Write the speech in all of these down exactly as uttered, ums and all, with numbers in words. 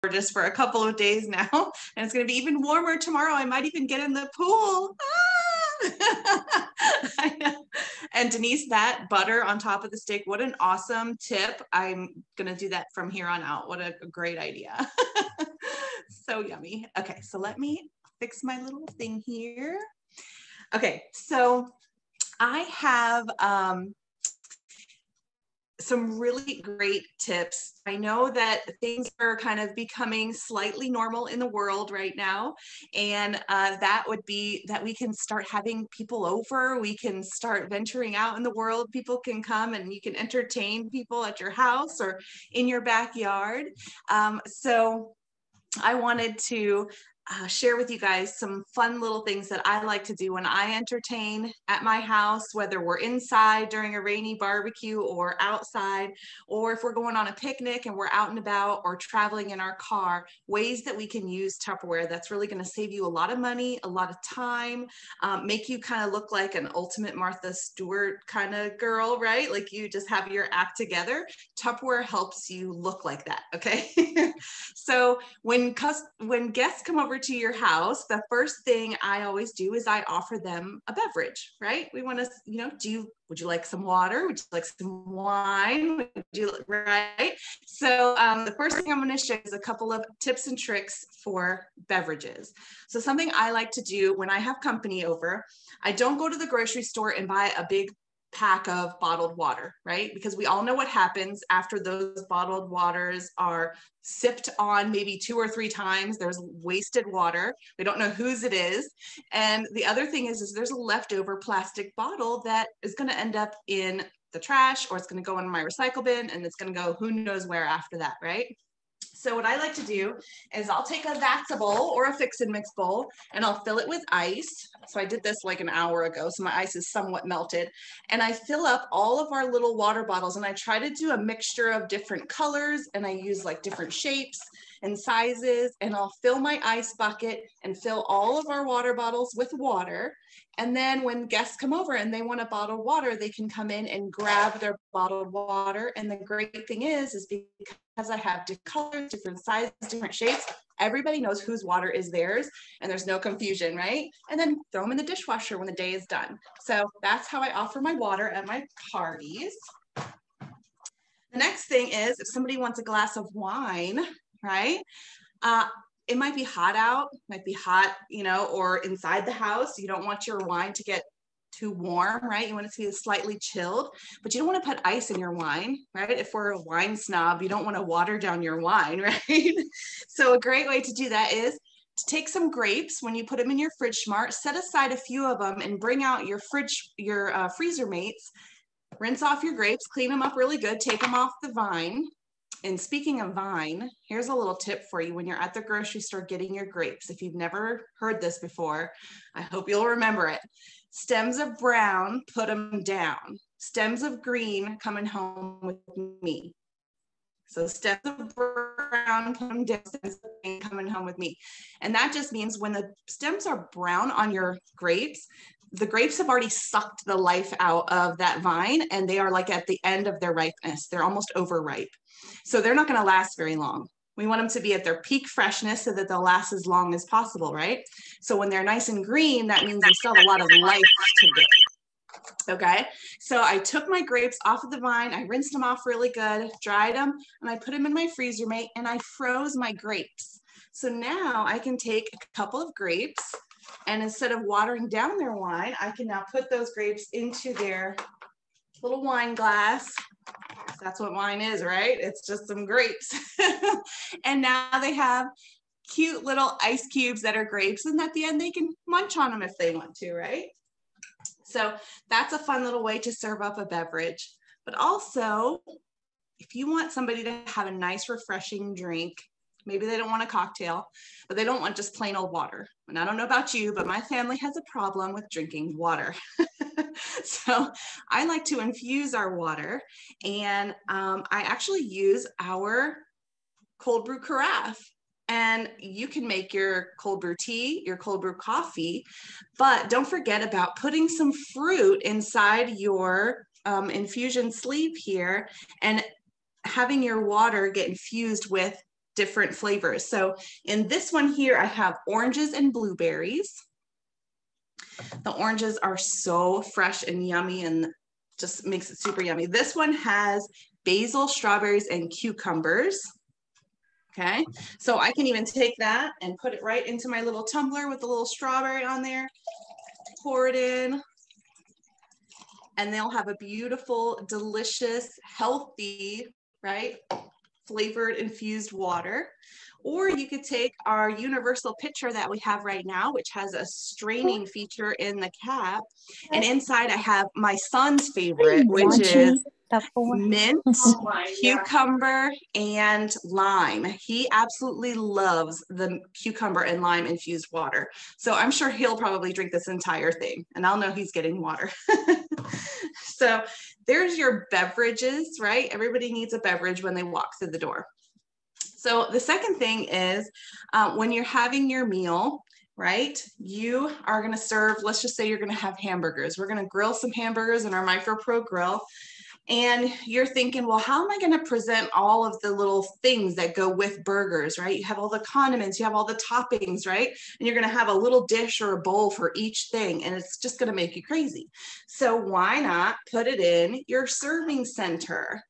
just for a couple of days now, and it's going to be even warmer tomorrow. I might even get in the pool. Ah! I know. And Denise, that butter on top of the steak, what an awesome tip. I'm going to do that from here on out. What a great idea. So yummy. Okay, so let me fix my little thing here. Okay, so I have um, some really great tips. I know that things are kind of becoming slightly normal in the world right now. And uh, that would be that we can start having people over. We can start venturing out in the world. People can come and you can entertain people at your house or in your backyard. Um, so I wanted to Uh, share with you guys some fun little things that I like to do when I entertain at my house, whether we're inside during a rainy barbecue or outside, or if we're going on a picnic and we're out and about or traveling in our car, ways that we can use Tupperware that's really going to save you a lot of money, a lot of time, um, make you kind of look like an ultimate Martha Stewart kind of girl, right? Like you just have your act together. Tupperware helps you look like that, okay? So when, when guests come over to your house, the first thing I always do is I offer them a beverage, right? We want to, you know, do you, would you like some water? Would you like some wine? Would you, right? So um, the first thing I'm going to show is a couple of tips and tricks for beverages. So something I like to do when I have company over, I don't go to the grocery store and buy a big pack of bottled water, right? Because we all know what happens after those bottled waters are sipped on maybe two or three times. There's wasted water. We don't know whose it is. And the other thing is, is there's a leftover plastic bottle that is going to end up in the trash, or it's going to go in my recycle bin, and it's going to go who knows where after that, right? So what I like to do is I'll take a Vatsa bowl or a Fix and Mix bowl and I'll fill it with ice. So I did this like an hour ago, so my ice is somewhat melted. And I fill up all of our little water bottles, and I try to do a mixture of different colors, and I use like different shapes and sizes, and I'll fill my ice bucket and fill all of our water bottles with water. And then when guests come over and they want a bottled water, they can come in and grab their bottled water. And the great thing is, is because I have different colors, different sizes, different shapes, everybody knows whose water is theirs, and there's no confusion, right? And then throw them in the dishwasher when the day is done. So that's how I offer my water at my parties. The next thing is, if somebody wants a glass of wine, right? Uh, it might be hot out, might be hot, you know, or inside the house. You don't want your wine to get too warm, right? You want it to be slightly chilled, but you don't want to put ice in your wine, right? If we're a wine snob, you don't want to water down your wine, right? So a great way to do that is to take some grapes. When you put them in your fridge smart, set aside a few of them and bring out your fridge, your uh, freezer mates, rinse off your grapes, clean them up really good, take them off the vine. And speaking of vine, here's a little tip for you when you're at the grocery store getting your grapes. If you've never heard this before, I hope you'll remember it. Stems of brown, put them down. Stems of green, coming home with me. So stems of brown, coming down, stems of green, coming home with me. And that just means when the stems are brown on your grapes, the grapes have already sucked the life out of that vine, and they are like at the end of their ripeness. They're almost overripe. So they're not going to last very long. We want them to be at their peak freshness so that they'll last as long as possible, right? So when they're nice and green, that means they still have a lot of life to them. Okay, so I took my grapes off of the vine, I rinsed them off really good, dried them, and I put them in my freezer mate, and I froze my grapes. So now I can take a couple of grapes, and instead of watering down their wine, I can now put those grapes into their little wine glass. That's what wine is, right? It's just some grapes. And now they have cute little ice cubes that are grapes, and at the end they can munch on them if they want to, right? So that's a fun little way to serve up a beverage. But also, if you want somebody to have a nice, refreshing drink, maybe they don't want a cocktail, but they don't want just plain old water. And I don't know about you, but my family has a problem with drinking water. So I like to infuse our water, and um, I actually use our cold brew carafe. And you can make your cold brew tea, your cold brew coffee, but don't forget about putting some fruit inside your um, infusion sleeve here and having your water get infused with different flavors. So in this one here, I have oranges and blueberries. The oranges are so fresh and yummy and just makes it super yummy. This one has basil, strawberries, and cucumbers. Okay, so I can even take that and put it right into my little tumbler with a little strawberry on there, pour it in, and they'll have a beautiful, delicious, healthy, right, flavored infused water. Or you could take our universal pitcher that we have right now, which has a straining feature in the cap. And inside I have my son's favorite, which is mint, cucumber, and lime. He absolutely loves the cucumber and lime infused water. So I'm sure he'll probably drink this entire thing, and I'll know he's getting water. So there's your beverages, right? Everybody needs a beverage when they walk through the door. So the second thing is uh, when you're having your meal, right, you are going to serve, let's just say you're going to have hamburgers. We're going to grill some hamburgers in our MicroPro grill. And you're thinking, well, how am I going to present all of the little things that go with burgers, right? You have all the condiments, you have all the toppings, right? And you're going to have a little dish or a bowl for each thing, and it's just going to make you crazy. So why not put it in your serving center?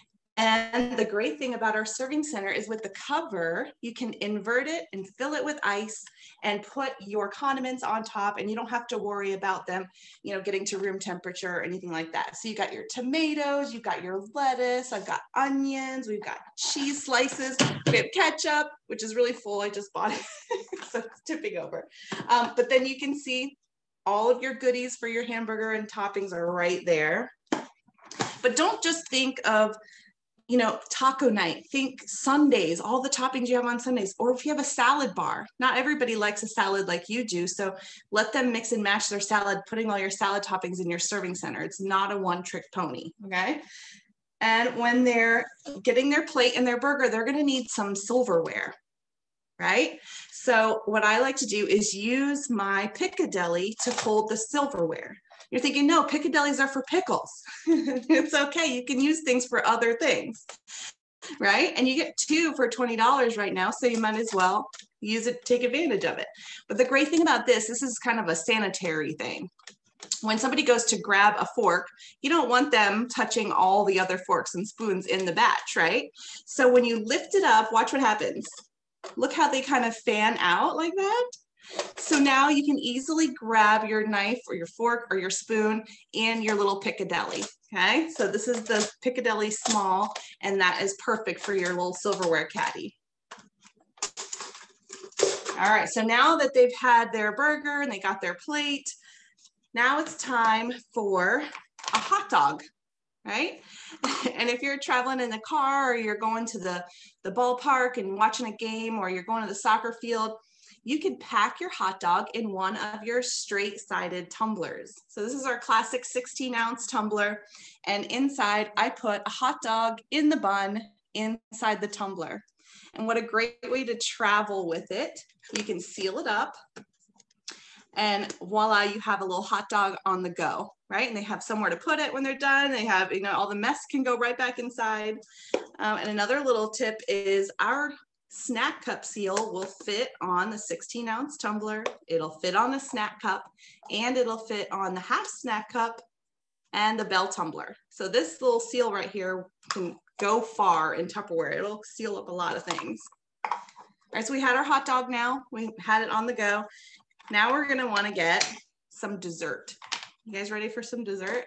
And the great thing about our serving center is with the cover, you can invert it and fill it with ice and put your condiments on top, and you don't have to worry about them, you know, getting to room temperature or anything like that. So you got your tomatoes, you've got your lettuce, I've got onions, we've got cheese slices, we have ketchup, which is really full. I just bought it, so it's tipping over. Um, but then you can see all of your goodies for your hamburger and toppings are right there. But don't just think of, you know, taco night, think Sundays, all the toppings you have on Sundays, or if you have a salad bar. Not everybody likes a salad like you do, so let them mix and match their salad, putting all your salad toppings in your serving center. It's not a one-trick pony, okay? And when they're getting their plate and their burger, they're gonna need some silverware, right? So what I like to do is use my Piccadilly to hold the silverware. You're thinking, no, Piccadillys are for pickles. It's okay, you can use things for other things, right? And you get two for twenty dollars right now, so you might as well use it, take advantage of it. But the great thing about this, this is kind of a sanitary thing. When somebody goes to grab a fork, you don't want them touching all the other forks and spoons in the batch, right? So when you lift it up, watch what happens. Look how they kind of fan out like that. So now you can easily grab your knife or your fork or your spoon and your little Piccadilly, okay? So this is the Piccadilly small, and that is perfect for your little silverware caddy. All right, so now that they've had their burger and they got their plate, now it's time for a hot dog, right? And if you're traveling in the car or you're going to the, the ballpark and watching a game, or you're going to the soccer field, you can pack your hot dog in one of your straight-sided tumblers. So this is our classic sixteen ounce tumbler, and inside I put a hot dog in the bun inside the tumbler. And what a great way to travel with it. You can seal it up, and voila, you have a little hot dog on the go, right? And they have somewhere to put it when they're done. They have, you know, all the mess can go right back inside. Um, and another little tip is our snack cup seal will fit on the sixteen ounce tumbler. It'll fit on the snack cup, and it'll fit on the half snack cup and the bell tumbler. So this little seal right here can go far in Tupperware. It'll seal up a lot of things. All right, so we had our hot dog now. We had it on the go. Now we're gonna wanna get some dessert. You guys ready for some dessert?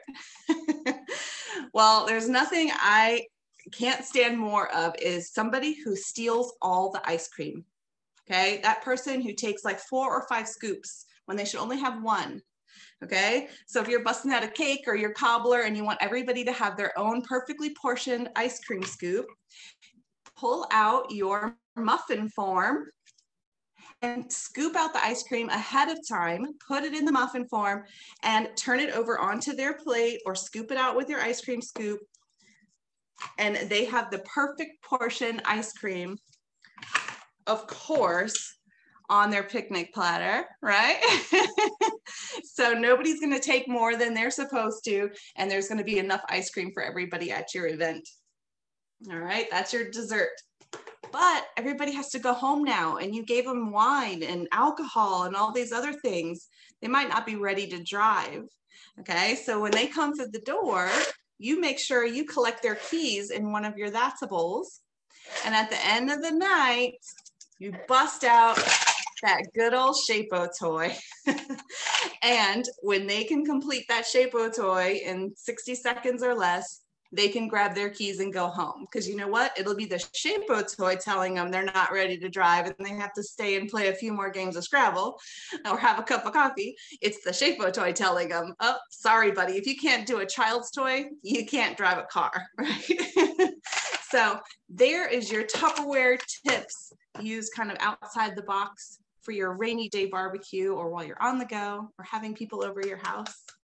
Well, there's nothing I can't stand more of is somebody who steals all the ice cream, okay? That person who takes like four or five scoops when they should only have one, okay? So if you're busting out a cake or your cobbler and you want everybody to have their own perfectly portioned ice cream scoop, pull out your muffin form and scoop out the ice cream ahead of time, put it in the muffin form, and turn it over onto their plate, or scoop it out with your ice cream scoop. And they have the perfect portion ice cream, of course, on their picnic platter, right? So nobody's gonna take more than they're supposed to, and there's gonna be enough ice cream for everybody at your event. All right, that's your dessert. but everybody has to go home now, and you gave them wine and alcohol and all these other things. They might not be ready to drive. Okay, so when they come through the door, you make sure you collect their keys in one of your That's-a-Bowls. And at the end of the night, you bust out that good old Shape-O toy. And when they can complete that Shape-O toy in sixty seconds or less, they can grab their keys and go home. Because you know what? It'll be the Shape-O toy telling them they're not ready to drive and they have to stay and play a few more games of Scrabble or have a cup of coffee. It's the Shape-O toy telling them, oh, sorry, buddy, if you can't do a child's toy, you can't drive a car, right? So there is your Tupperware tips used kind of outside the box for your rainy day barbecue or while you're on the go or having people over your house.